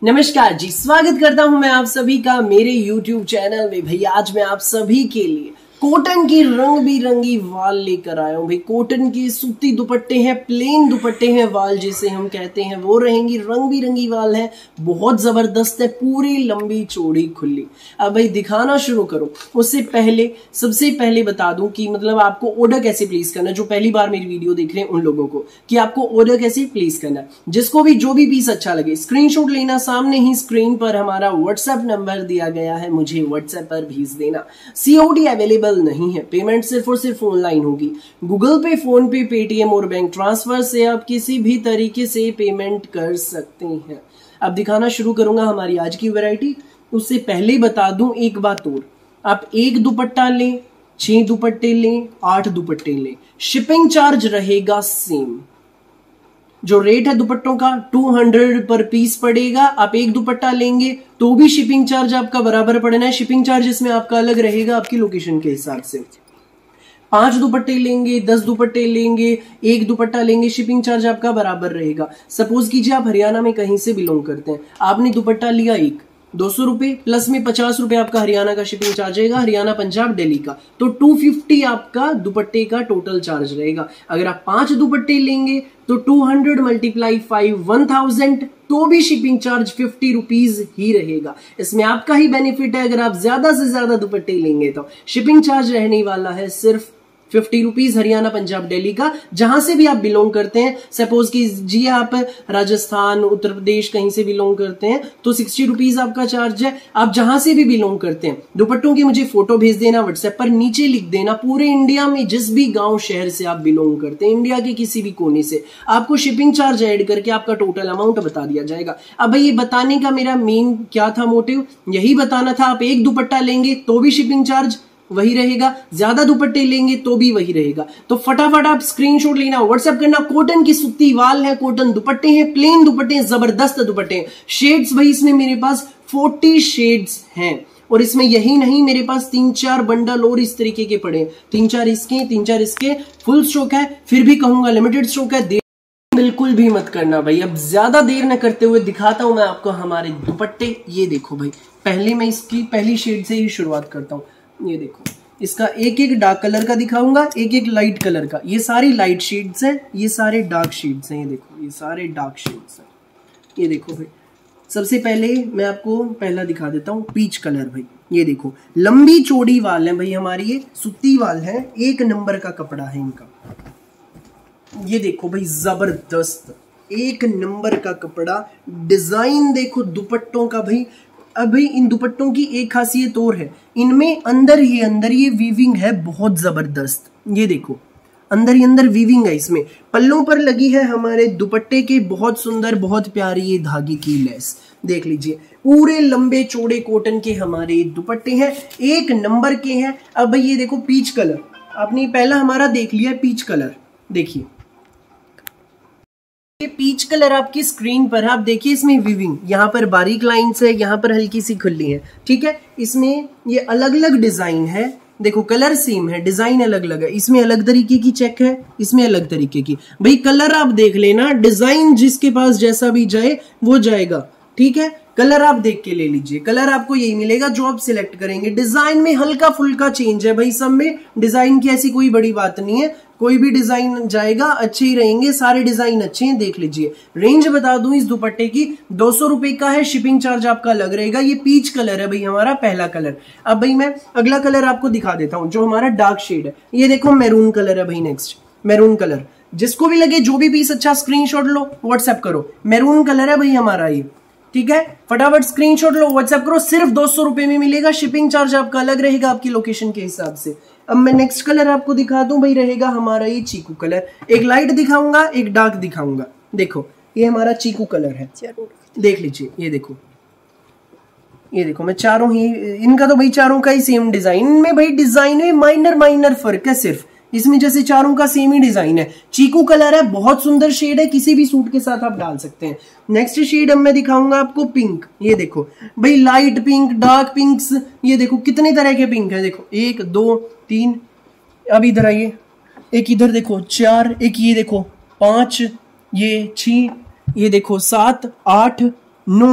नमस्कार जी, स्वागत करता हूं मैं आप सभी का मेरे YouTube चैनल में। भैया आज मैं आप सभी के लिए कॉटन की रंग बिरंगी वाल लेकर आया हूं। भाई कॉटन की सूती दुपट्टे हैं, प्लेन दुपट्टे हैं, वाल जिसे हम कहते हैं वो रहेंगी। रंग बिरंगी वाल है, बहुत जबरदस्त है, पूरी लंबी चौड़ी खुली। अब भाई दिखाना शुरू करो उससे पहले सबसे पहले बता दूं कि मतलब आपको ऑर्डर कैसे प्लेस करना है। जो पहली बार मेरी वीडियो देख रहे हैं उन लोगों को कि आपको ऑर्डर कैसे प्लेस करना है। जिसको भी जो भी पीस अच्छा लगे स्क्रीनशॉट लेना, सामने ही स्क्रीन पर हमारा व्हाट्सएप नंबर दिया गया है, मुझे व्हाट्सएप पर भेज देना। COD अवेलेबल नहीं है, पेमेंट सिर्फ और सिर्फ ऑनलाइन होगी। गूगल पे, फोन पे, पेटीएम और बैंक ट्रांसफर से आप किसी भी तरीके से पेमेंट कर सकते हैं। अब दिखाना शुरू करूंगा हमारी आज की वैरायटी। उससे पहले बता दूं एक बात और, आप एक दुपट्टा लें, 6 दुपट्टे लें, 8 दुपट्टे लें, शिपिंग चार्ज रहेगा सेम। जो रेट है दुपट्टों का 200 पर पीस पड़ेगा। आप एक दुपट्टा लेंगे तो भी शिपिंग चार्ज आपका बराबर पड़ना है। शिपिंग चार्ज इसमें आपका अलग रहेगा आपकी लोकेशन के हिसाब से। 5 दुपट्टे लेंगे, 10 दुपट्टे लेंगे, एक दुपट्टा लेंगे, शिपिंग चार्ज आपका बराबर रहेगा। सपोज कीजिए आप हरियाणा में कहीं से बिलोंग करते हैं, आपने दुपट्टा लिया एक, 200 रुपए प्लस में 50 रुपए आपका हरियाणा का शिपिंग चार्ज रहेगा, हरियाणा, पंजाब, दिल्ली का, तो 250 आपका दुपट्टे का टोटल चार्ज रहेगा। अगर आप 5 दुपट्टे लेंगे तो 200 × 5 1000, तो भी शिपिंग चार्ज 50 रुपीज ही रहेगा। इसमें आपका ही बेनिफिट है। अगर आप ज्यादा से ज्यादा दुपट्टे लेंगे तो शिपिंग चार्ज रहने वाला है सिर्फ 50 रुपीज, हरियाणा, पंजाब, दिल्ली का, जहां से भी आप बिलोंग करते हैं। सपोज कीजिए आप राजस्थान, उत्तर प्रदेश कहीं से बिलोंग करते हैं तो 60 रुपीज आपका चार्ज है। आप जहां से भी बिलोंग करते हैं दुपट्टों की मुझे फोटो भेज देना व्हाट्सएप पर, नीचे लिख देना पूरे इंडिया में जिस भी गांव शहर से आप बिलोंग करते हैं, इंडिया के किसी भी कोने से, आपको शिपिंग चार्ज ऐड करके आपका टोटल अमाउंट बता दिया जाएगा। अब भाई ये बताने का मेरा मेन क्या था मोटिव, यही बताना था। आप एक दुपट्टा लेंगे तो भी शिपिंग चार्ज वही रहेगा, ज्यादा दुपट्टे लेंगे तो भी वही रहेगा। तो फटाफट आप स्क्रीनशॉट लेना, व्हाट्सएप करना। कॉटन की सूती वाल है, कॉटन दुपट्टे हैं, प्लेन दुपट्टे हैं, जबरदस्त दुपट्टे हैं। शेड्स भाई इसमें मेरे पास 40 शेड्स हैं, और इसमें यही नहीं, मेरे पास 3-4 बंडल और इस तरीके के पड़े हैं। 3-4 इसके, 3-4 इसके, फुल स्टॉक है, फिर भी कहूंगा लिमिटेड स्टॉक है। बिल्कुल भी मत करना भाई। अब ज्यादा देर न करते हुए दिखाता हूं मैं आपको हमारे दुपट्टे। ये देखो भाई, पहले मैं इसकी पहली शेड से ही शुरुआत करता हूं। ये देखो, इसका एक एक डार्क कलर का दिखाऊंगा, एक एक लाइट कलर का। ये सारी लाइट शेड्स हैं, ये सारे डार्क शेड्स हैं। ये देखो, ये सारे डार्क शेड्स हैं। ये देखो भाई, सबसे पहले मैं आपको पहला दिखा देता हूँ, पीच कलर। भाई ये देखो, लंबी चौड़ी वाल है भाई हमारी, ये सूती वाल है, 1 नंबर का कपड़ा है इनका। ये देखो भाई, जबरदस्त 1 नंबर का कपड़ा। डिजाइन देखो दुपट्टों का भाई। अब भाई इन दुपट्टों की एक खासियत और है, इनमें अंदर ये वीविंग है बहुत जबरदस्त। ये देखो, अंदर ही अंदर वीविंग है। इसमें पल्लों पर लगी है हमारे दुपट्टे के बहुत सुंदर, बहुत प्यारी ये धागे की लेस। देख लीजिए, पूरे लंबे चौड़े कॉटन के हमारे दुपट्टे हैं, 1 नंबर के हैं। अब भाई ये देखो पीच कलर, आपने पहला हमारा देख लिया पीच कलर। देखिए पीच कलर आपकी स्क्रीन पर है, आप देखिए इसमें वीविंग, यहाँ पर बारीक लाइंस है, यहाँ पर हल्की सी खुली है, ठीक है। इसमें ये अलग अलग डिजाइन है, देखो कलर सेम है, डिजाइन अलग अलग है। इसमें अलग तरीके की चेक है, इसमें अलग तरीके की। भाई कलर आप देख लेना, डिजाइन जिसके पास जैसा भी जाए वो जाएगा, ठीक है। कलर आप देख के ले लीजिए, कलर आपको यही मिलेगा जो आप सिलेक्ट करेंगे। डिजाइन में हल्का फुल्का चेंज है भाई, सब में डिजाइन की ऐसी कोई बड़ी बात नहीं है, कोई भी डिजाइन जाएगा अच्छे ही रहेंगे, सारे डिजाइन अच्छे हैं। देख लीजिए, रेंज बता दूं इस दुपट्टे की 200 रुपए का है, शिपिंग चार्ज आपका अलग रहेगा। ये पीच कलर है भाई हमारा पहला कलर। अब भाई मैं अगला कलर आपको दिखा देता हूं जो हमारा डार्क शेड है। ये देखो मैरून कलर है भाई, नेक्स्ट मैरून कलर। जिसको भी लगे जो भी पीस अच्छा स्क्रीनशॉट लो, व्हाट्सएप करो। मैरून कलर है भाई हमारा ये, ठीक है। फटाफट स्क्रीनशॉट लो, व्हाट्सएप करो, सिर्फ 200 रुपए में मिलेगा। शिपिंग चार्ज आपका अलग रहेगा आपकी लोकेशन के हिसाब से। अब मैं नेक्स्ट कलर आपको दिखा दूं भाई, रहेगा हमारा ये चीकू कलर। एक लाइट दिखाऊंगा, एक डार्क दिखाऊंगा। देखो ये हमारा चीकू कलर है, देख लीजिए। ये देखो, ये देखो, मैं चारों ही इनका तो भाई चारों का ही सेम डिजाइन में, भाई डिजाइन में माइनर फर्क है सिर्फ। इसमें जैसे चारों का सेम ही डिजाइन है। चीकू कलर है, बहुत सुंदर शेड है, किसी भी सूट के साथ आप डाल सकते हैं। नेक्स्ट शेड अब मैं दिखाऊंगा आपको पिंक। ये देखो भाई, लाइट पिंक, डार्क पिंक्स, ये देखो कितने तरह के पिंक है। देखो 1 2 3, अब इधर आइए, एक इधर देखो 4, एक ये देखो 5, ये 6, ये देखो 7 8 9,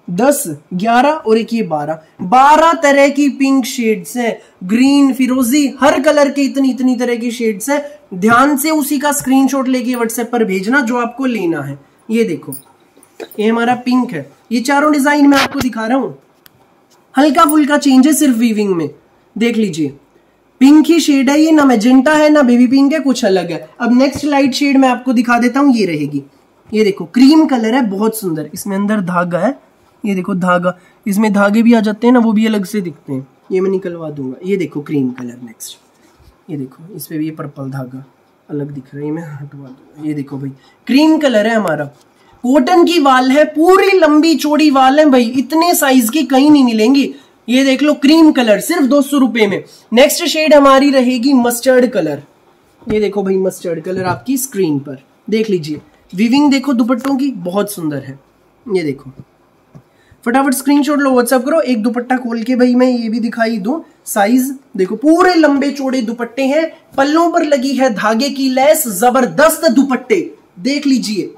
10, 11 और एक ये 12 तरह की पिंक शेड्स हैं, ग्रीन, फिरोजी, हर कलर के इतनी तरह की शेड्स हैं। ध्यान से उसी का स्क्रीनशॉट लेके व्हाट्सएप पर भेजना जो आपको लेना है। ये देखो, ये हमारा पिंक है। ये चारों डिजाइन मैं आपको दिखा रहा हूं, हल्का फुल्का चेंज है सिर्फ वीविंग में। देख लीजिए, पिंक ही शेड है ये, ना मैजेंटा है ना बेबी पिंक है, कुछ अलग है। अब नेक्स्ट लाइट शेड मैं आपको दिखा देता हूं, ये रहेगी। ये देखो, क्रीम कलर है, बहुत सुंदर। इसमें अंदर धागा है, ये देखो धागा, इसमें धागे भी आ जाते हैं ना, वो भी अलग से दिखते हैं। ये मैं निकलवा दूंगा। ये देखो क्रीम कलर। नेक्स्ट ये देखो, इस पे भी ये पर्पल धागा अलग दिख रहा है, ये मैं हटवा दूंगा। ये देखो भाई, क्रीम कलर है हमारा, कॉटन की वाल है, पूरी लंबी चौड़ी वाल है भाई, इतने साइज की कहीं नहीं मिलेंगी। ये देख लो, क्रीम कलर सिर्फ 200 रुपए में। नेक्स्ट शेड हमारी रहेगी मस्टर्ड कलर। ये देखो भाई, मस्टर्ड कलर आपकी स्क्रीन पर देख लीजिए। वीविंग देखो दुपट्टों की, बहुत सुंदर है। ये देखो, फटाफट स्क्रीनशॉट लो, व्हाट्सएप करो। एक दुपट्टा खोल के भाई मैं ये भी दिखाई दूं, साइज देखो, पूरे लंबे चौड़े दुपट्टे हैं, पल्लों पर लगी है धागे की लेस, जबरदस्त दुपट्टे देख लीजिए।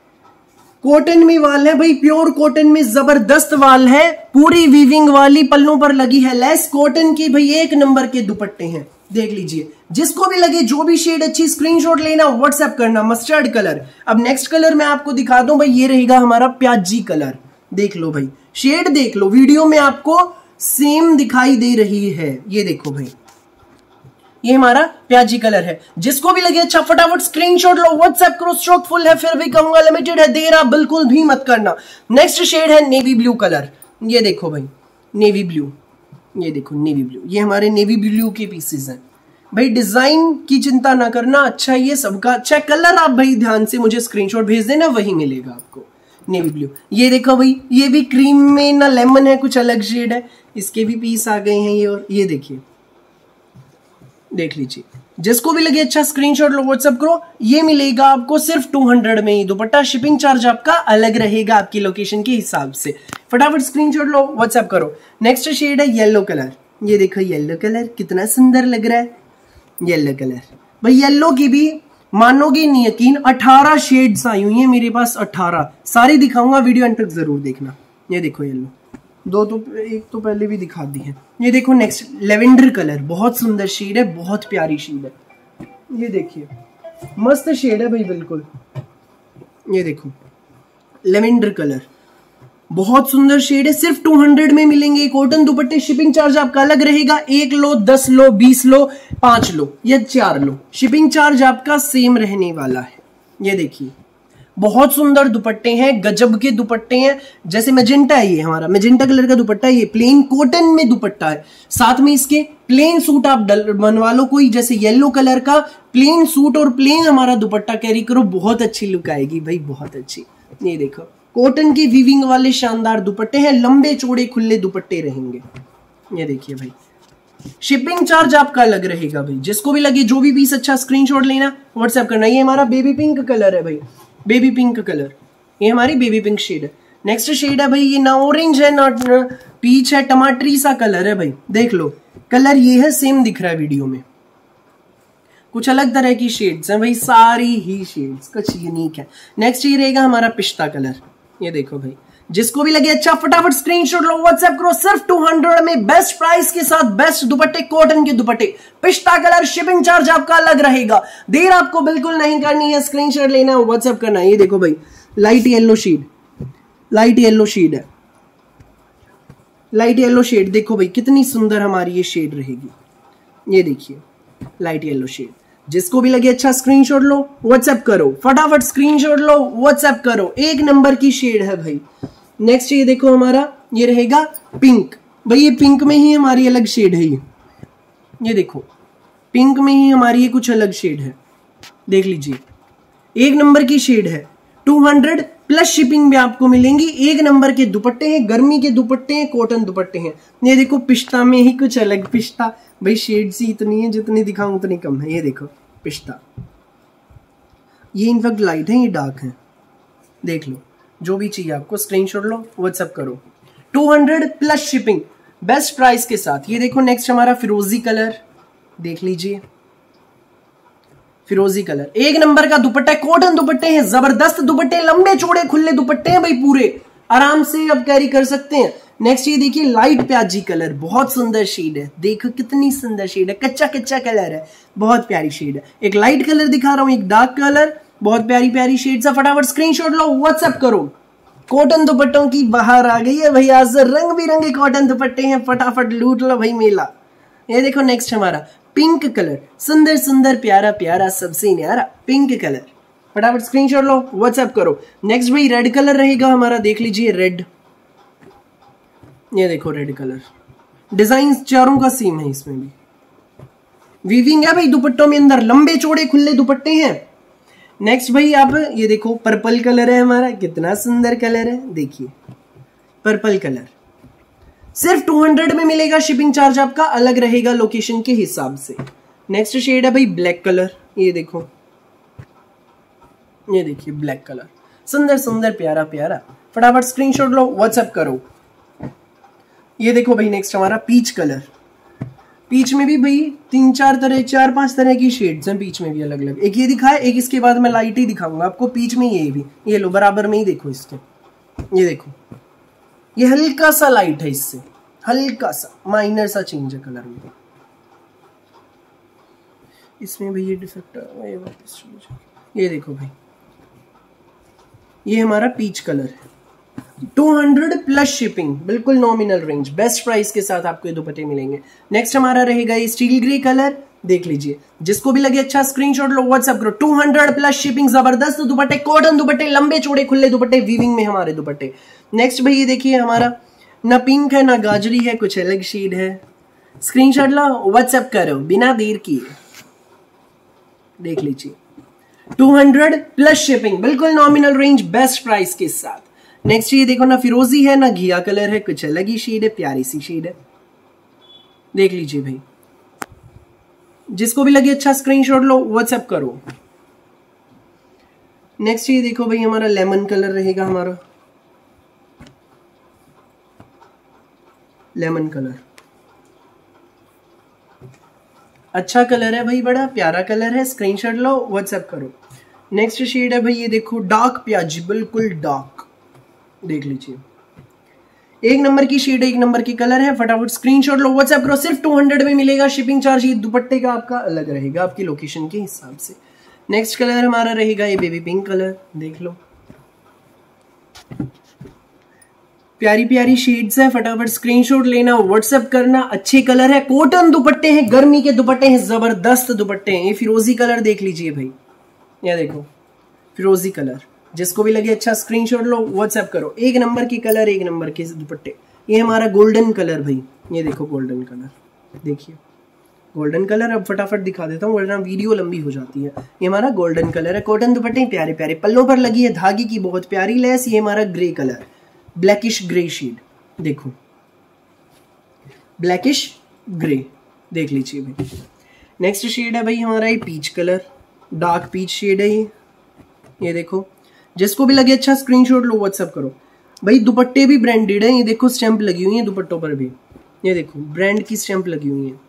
कॉटन में वाल है भाई, प्योर कॉटन में जबरदस्त वाल है, पूरी वीविंग वाली, पल्लों पर लगी है लेस, कॉटन की भाई, एक नंबर के दुपट्टे हैं। देख लीजिए, जिसको भी लगे, जो भी शेड अच्छी, स्क्रीनशॉट लेना, व्हाट्सएप करना। Mustard colour. अब नेक्स्ट कलर मैं आपको दिखा दूं भाई, ये रहेगा हमारा प्याजी कलर। देख लो भाई, शेड देख लो, वीडियो में आपको सेम दिखाई दे रही है। ये देखो भाई, ये हमारा प्याजी कलर है। जिसको भी लगे अच्छा, फटाफट स्क्रीनशॉट लो, व्हाट्सएप करो। स्टॉक फुल है, फिर भी कहूंगा लिमिटेड है, देर आप बिल्कुल भी मत करना। नेक्स्ट शेड है नेवी ब्लू कलर। ये देखो भाई, नेवी ब्लू, ये देखो नेवी ब्लू, ये हमारे नेवी ब्लू के पीसेस हैं भाई। डिजाइन की चिंता ना करना, अच्छा ये सबका अच्छा कलर। आप भाई ध्यान से मुझे स्क्रीनशॉट भेज देना, वही मिलेगा आपको नेवी ब्लू। ये देखो भाई, ये भी क्रीम में ना लेमन है, कुछ अलग शेड है। इसके भी पीस आ गए हैं ये, और ये देखिए, देख लीजिए। जिसको भी लगे अच्छा, स्क्रीनशॉट लो, व्हाट्सएप करो। ये मिलेगा आपको सिर्फ 200 में ही दुपट्टा, शिपिंग चार्ज आपका अलग रहेगा आपकी लोकेशन के हिसाब से। फटाफट स्क्रीनशॉट लो, व्हाट्सएप करो। नेक्स्ट शेड है येलो कलर। ये देखो येलो कलर कितना सुंदर लग रहा है, येलो कलर भाई। येलो की भी मानोगे नहीं यकीन, 18 शेड्स आई हुई है मेरे पास, 18 सारी दिखाऊंगा, वीडियो एंड तक जरूर देखना। ये देखो येलो, एक तो पहले भी दिखा दी है। ये देखो नेक्स्ट लेवेंडर कलर, बहुत सुंदर शेड है, बहुत प्यारी शेड है। ये देखिए, मस्त शेड है भाई, बिल्कुल। ये देखो लेवेंडर कलर, बहुत सुंदर शेड है, सिर्फ 200 में मिलेंगे। कॉटन दुपट्टे, शिपिंग चार्ज आपका अलग रहेगा। 1 लो, 10 लो, 20 लो, 5 लो या 4 लो, शिपिंग चार्ज आपका सेम रहने वाला है। ये देखिए, बहुत सुंदर दुपट्टे हैं, गजब के दुपट्टे हैं। जैसे मैजेंटा है, ये हमारा मैजेंटा कलर का दुपट्टा है, ये प्लेन कॉटन में दुपट्टा है। साथ में इसके प्लेन सूट आप बनवा लो कोई, जैसे येलो कलर का प्लेन सूट और प्लेन हमारा दुपट्टा कैरी करो, बहुत अच्छी लुक आएगी भाई, बहुत अच्छी। ये देखो, कॉटन के वीविंग वाले शानदार दुपट्टे हैं, लंबे चौड़े खुले दुपट्टे रहेंगे। ये देखिए भाई, शिपिंग चार्ज आपका अलग रहेगा भाई। जिसको भी लगे, जो भी पीस अच्छा, स्क्रीनशॉट लेना, व्हाट्सएप करना। ये हमारा बेबी पिंक कलर है भाई, बेबी पिंक कलर, ये हमारी बेबी पिंक शेड है। नेक्स्ट शेड है भाई, ये ना ऑरेंज है ना पीच है, टमाटरी सा कलर है भाई। देख लो कलर, ये है, सेम दिख रहा है वीडियो में, कुछ अलग तरह की शेड्स हैं भाई, सारी ही शेड्स कुछ यूनिक है। नेक्स्ट ये रहेगा हमारा पिस्ता कलर। ये देखो भाई, जिसको भी लगे अच्छा, फटाफट स्क्रीनशॉट लो, व्हाट्सएप करो। सिर्फ 200 में बेस्ट प्राइस के साथ बेस्ट दुपट्टे, कॉटन के दुपट्टे, पिस्ता कलर, शिपिंग चार्ज आपका अलग रहेगा। देर आपको बिल्कुल नहीं करनी है, स्क्रीनशॉट लेना है, व्हाट्सएप करना है। ये देखो भाई, light yellow shade, light yellow shade है, लाइट येलो शेड। देखो भाई कितनी सुंदर हमारी ये शेड रहेगी। ये देखिए लाइट येलो शेड, जिसको भी लगे अच्छा, स्क्रीनशॉट लो, व्हाट्सएप करो। फटाफट स्क्रीनशॉट लो, व्हाट्सएप करो, एक नंबर की शेड है भाई। नेक्स्ट ये देखो हमारा, ये रहेगा पिंक भाई, ये पिंक में ही हमारी अलग शेड है। ये देखो, पिंक में ही हमारी ये कुछ अलग शेड है, देख लीजिए, एक नंबर की शेड है। 200 प्लस शिपिंग भी आपको मिलेंगी। एक नंबर के दुपट्टे हैं, गर्मी के दुपट्टे हैं, कॉटन दुपट्टे हैं। ये देखो, पिस्ता में ही कुछ अलग, पिस्ता भाई शेड सी इतनी है, जितनी दिखाऊं उतनी कम है। ये देखो पिस्ता, ये इनफैक्ट लाइट है, ये डार्क है। देख लो, जो भी चाहिए आपको, स्क्रीनशॉट लो, व्हाट्सएप करो। 200 प्लस शिपिंग, बेस्ट प्राइस के साथ। ये देखो नेक्स्ट हमारा फिरोजी कलर, देख लीजिए, फिरोजी कलर, एक नंबर का दुपट्टा, कॉटन दुपट्टे हैं, जबरदस्त दुपट्टे, लंबे चौड़े खुले दुपट्टे हैं भाई पूरे। आराम से आप कैरी कर सकते हैं। नेक्स्ट ये देखिए लाइट प्याजी कलर, बहुत सुंदर शेड है, देखो कितनी सुंदर शेड है, कच्चा कच्चा कलर है, बहुत प्यारी शेड है। एक लाइट कलर दिखा रहा हूं, एक डार्क कलर, बहुत प्यारी प्यारी शेड्स है। फटाफट स्क्रीनशॉट लो, व्हाट्सएप करो। कॉटन दुपट्टों की बाहर आ गई है भैया, आज रंग बिरंगे कॉटन दुपट्टे हैं, फटाफट लूट लो भाई मेला। ये देखो नेक्स्ट हमारा पिंक कलर, सुंदर सुंदर प्यारा प्यारा सबसे न्यारा पिंक कलर, फटाफट स्क्रीनशॉट लो, व्हाट्सएप करो। नेक्स्ट भाई रेड कलर रहेगा हमारा, देख लीजिए रेड, ये देखो रेड कलर, डिजाइन चारों का सेम है, इसमें भी वीविंग है भाई दुपट्टों में, अंदर लंबे चौड़े खुले दुपट्टे हैं। नेक्स्ट भाई आप ये देखो पर्पल कलर है हमारा, कितना सुंदर कलर है, देखिए पर्पल कलर, सिर्फ 200 में मिलेगा, शिपिंग चार्ज आपका अलग रहेगा लोकेशन के हिसाब से। नेक्स्ट शेड है भाई ब्लैक कलर, ये देखो, ये देखिए ब्लैक कलर, सुंदर सुंदर प्यारा प्यारा, फटाफट स्क्रीनशॉट लो, व्हाट्सएप करो। ये देखो भाई नेक्स्ट हमारा पीच कलर, पीच में भी भाई 4-5 तरह की शेड्स हैं, पीच में भी अलग अलग, एक ये दिखाया, एक इसके बाद मैं लाइट ही दिखाऊंगा आपको पीच में, ये भी, ये लो बराबर में ही देखो इसके, ये देखो ये हल्का सा लाइट है, इससे हल्का सा माइनर सा चेंज है कलर में, इसमें भाई ये डिफेक्ट है, ये देखो भाई ये हमारा पीच कलर है, 200 प्लस शिपिंग, बिल्कुल नॉमिनल रेंज, बेस्ट प्राइस के साथ आपको ये दुपट्टे मिलेंगे। नेक्स्ट हमारा रहेगा ये स्टील ग्रे कलर, देख लीजिए, जिसको भी लगे अच्छा स्क्रीनशॉट लो, व्हाट्सएप करो। 200 प्लस शिपिंग, जबरदस्त दुपट्टे, कॉटन दुपट्टे, लंबे चौड़े खुले दुपट्टे, वीविंग में हमारे दुपट्टे। नेक्स्ट भाई ये देखिए हमारा ना पिंक है ना गाजरी है, कुछ अलग शेड है, स्क्रीनशॉट लो, व्हाट्सएप करो बिना देर किए, देख लीजिए 200 प्लस शिपिंग, बिल्कुल नॉमिनल रेंज, बेस्ट प्राइस के साथ। नेक्स्ट ये देखो ना फिरोजी है ना घिया कलर है, कुछ अलग ही शेड है, प्यारी सी शेड है, देख लीजिए भाई, जिसको भी लगे अच्छा स्क्रीनशॉट लो, व्हाट्सएप करो। नेक्स्ट ये देखो भाई हमारा लेमन कलर रहेगा, हमारा लेमन कलर, अच्छा कलर है भाई, बड़ा प्यारा कलर है, स्क्रीनशॉट लो, व्हाट्सएप करो। नेक्स्ट शेड है भाई ये देखो डार्क प्याजी, बिल्कुल डार्क, देख लीजिए एक नंबर की शेड है, एक नंबर की कलर है, फटाफट स्क्रीनशॉट लो, व्हाट्सएप करो, सिर्फ 200 में मिलेगा, शिपिंग चार्ज ये दुपट्टे का आपका अलग रहेगा आपकी लोकेशन के हिसाब से। नेक्स्ट कलर हमारा रहेगा ये बेबी पिंक कलर, देख लो प्यारी प्यारी शेड्स है, फटाफट स्क्रीनशॉट लेना, व्हाट्सएप करना, अच्छे कलर है, कॉटन दुपट्टे हैं, गर्मी के दुपट्टे हैं, जबरदस्त दुपट्टे हैं। ये फिरोजी कलर देख लीजिए भाई, ये देखो फिरोजी कलर, जिसको भी लगे अच्छा स्क्रीनशॉट लो, व्हाट्सएप करो, एक नंबर की कलर, एक नंबर के दुपट्टे। ये हमारा गोल्डन कलर भाई, ये देखो गोल्डन कलर, देखिए गोल्डन कलर, अब फटाफट दिखा देता हूँ वरना वीडियो लंबी हो जाती है। ये हमारा गोल्डन कलर है, कॉटन दुपट्टे प्यारे प्यारे, पल्लों पर लगी है धागे की बहुत प्यारी लेस। ये हमारा grey colour, blackish grey shade, देखो ब्लैकिश ग्रे, देख लीजिए भाई। नेक्स्ट शेड है भाई हमारा ये peach colour, dark peach shade है ये देखो, जिसको भी लगे अच्छा स्क्रीनशॉट लो, व्हाट्सएप करो भाई। दुपट्टे भी ब्रांडेड है, ये देखो स्टैंप लगी हुई है दुपट्टों पर भी, ये देखो ब्रांड की स्टैंप लगी हुई है,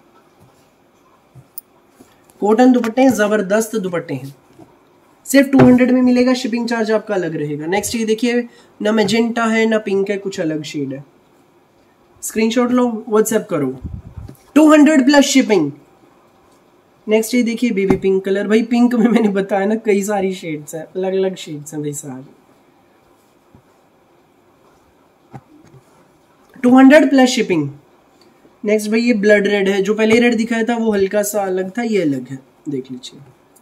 कॉटन दुपट्टे हैं, जबरदस्त दुपट्टे हैं, सिर्फ 200 में मिलेगा, शिपिंग चार्ज आपका अलग रहेगा। नेक्स्ट ये देखिए ना मैजेंटा है ना पिंक है, कुछ अलग शेड है, स्क्रीनशॉट लो, व्हाट्सएप करो, 200 प्लस शिपिंग। नेक्स्ट ये देखिए बेबी पिंक कलर, भाई पिंक में मैंने बताया ना कई सारी शेड्स हैं, अलग अलग शेड्स हैं भाई सारी, 200 प्लस शिपिंग। नेक्स्ट भाई ये ब्लड रेड है, जो पहले रेड दिखाया था वो हल्का सा अलग था, ये अलग है, देख लीजिए,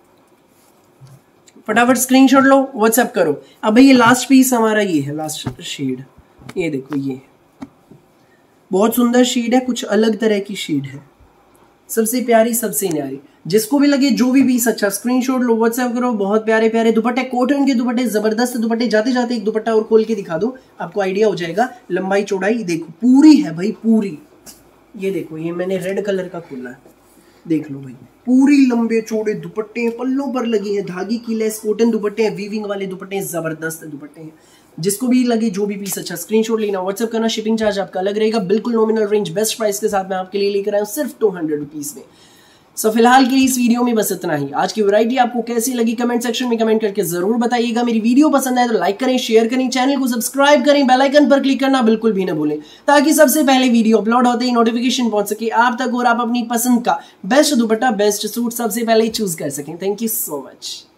फटाफट स्क्रीनशॉट लो, व्हाट्सएप करो। अब भाई ये लास्ट पीस हमारा ये है, लास्ट शेड, ये देखो ये बहुत सुंदर शेड है, कुछ अलग तरह की शेड है, सबसे प्यारी सबसे न्यारी, जिसको भी लगे जो भी पीस अच्छा स्क्रीनशॉट लो, व्हाट्सएप करो। बहुत प्यारे प्यारे दुपट्टे, कॉटन के दुपट्टे, जबरदस्त दुपट्टे। जाते जाते एक दुपट्टा और खोल के दिखा दो, आपको आइडिया हो जाएगा लंबाई चौड़ाई, देखो पूरी है भाई पूरी, ये देखो ये मैंने रेड कलर का खोला है, देख लो भाई पूरी लंबे चौड़े दुपट्टे हैं, पल्लों पर लगी है धागे की लेस, कॉटन दुपट्टे हैं, वीविंग वाले दुपट्टे हैं, जबरदस्त दुपट्टे हैं। जिसको भी लगे जो भी पीस अच्छा स्क्रीनशॉट लेना, व्हाट्सएप करना, शिपिंग चार्ज आपका अलग रहेगा, बिल्कुल नॉमिनल रेंज, बेस्ट प्राइस के साथ मैं आपके लिए लेकर आया हूँ सिर्फ 200 रुपीज में। सो फिलहाल के लिए इस वीडियो में बस इतना ही। आज की वैरायटी आपको कैसी लगी कमेंट सेक्शन में कमेंट करके जरूर बताइएगा। मेरी वीडियो पसंद आए तो लाइक करें, शेयर करें, चैनल को सब्सक्राइब करें, बेल आइकन पर क्लिक करना बिल्कुल भी ना भूलें ताकि सबसे पहले वीडियो अपलोड होते ही नोटिफिकेशन पहुंच सके आप तक और आप अपनी पसंद का बेस्ट दुपट्टा बेस्ट सूट सबसे पहले चूज कर सकें। Thank you so much.